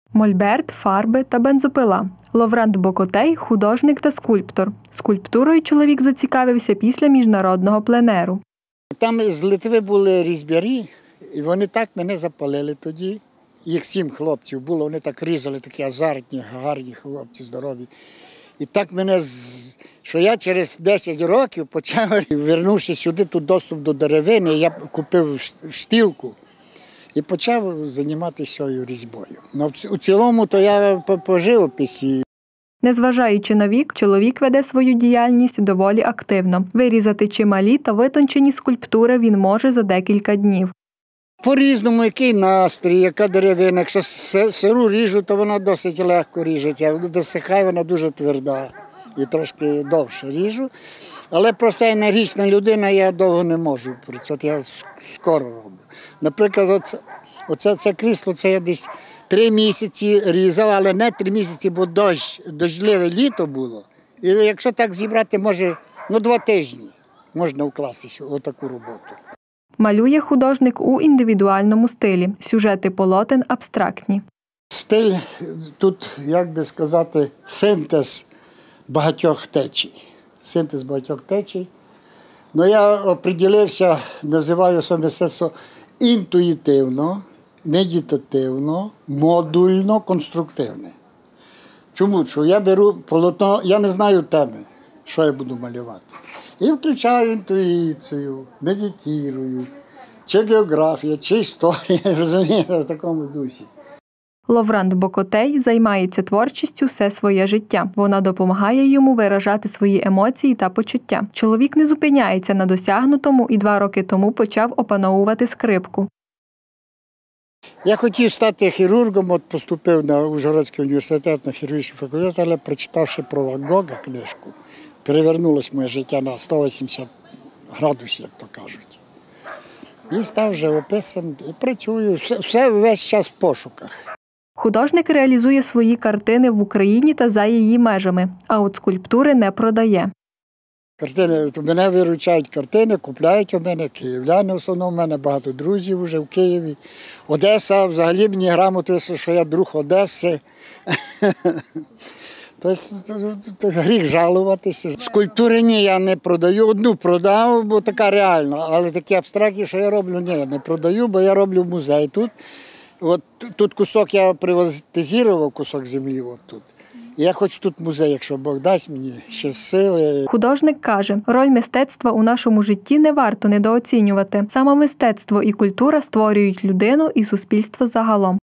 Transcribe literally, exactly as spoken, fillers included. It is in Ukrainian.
Мольберт, фарби та бензопила. Ловранд Бокотей – художник та скульптор. Скульптурою чоловік зацікавився після міжнародного пленеру. Там з Литви були різьбярі, і вони так мене запалили тоді. Їх сім хлопців було, вони так різали, такі азартні, гарні хлопці, здорові. І так мене, що я через десять років почав, вернувшись сюди, тут доступ до деревини, я купив штілку і почав займатися цією різьбою. Но у цілому то я по живописі. Незважаючи на вік, чоловік веде свою діяльність доволі активно. Вирізати чималі та витончені скульптури він може за декілька днів. По-різному, який настрій, яка деревина. Якщо сиру ріжу, то вона досить легко ріжеться. Висихає, вона дуже тверда і трошки довше ріжу. Але просто енергічна людина, я довго не можу працювати, я скоро роблю. Наприклад, оце, оце це крісло, це я десь три місяці різав, але не три місяці, бо дощ, дощливе літо було. І якщо так зібрати, може, ну два тижні можна вкластися у таку роботу. Малює художник у індивідуальному стилі. Сюжети полотен абстрактні. Стиль тут, як би сказати, синтез багатьох течій. Синтез багатьох течій. Ну, я оприділився, називаю своє мистецтво інтуїтивно, медитативно, модульно, конструктивне. Чому? Що я беру полотно, я не знаю теми, що я буду малювати. І включаю інтуїцію, медитую, чи географія, чи історія, розумієте, в такому дусі. Ловранд Бокотей займається творчістю все своє життя. Вона допомагає йому виражати свої емоції та почуття. Чоловік не зупиняється на досягнутому і два роки тому почав опановувати скрипку. Я хотів стати хірургом, от поступив на Ужгородський університет на хірургічний факультет, але прочитавши про Ван Гога книжку, перевернулося моє життя на сто вісімдесят градусів, як то кажуть. І став живописцем, і працюю, все, все весь час в пошуках. Художник реалізує свої картини в Україні та за її межами, а от скульптури не продає. Картини, мене виручають картини, купляють у мене, київляни в основному, у мене багато друзів вже в Києві. Одеса, взагалі мені грамоту висло, що я друг Одеси. Тобто гріх жалуватися. Скульптури ні, я не продаю. Одну продав, бо така реальна, але такі абстрактні, що я роблю, ні, я не продаю, бо я роблю в музей тут. От тут кусок я приватизував, кусок землі от тут. І я хочу тут музей, якщо Бог дасть мені ще сили. Художник каже, роль мистецтва у нашому житті не варто недооцінювати. Саме мистецтво і культура створюють людину і суспільство загалом.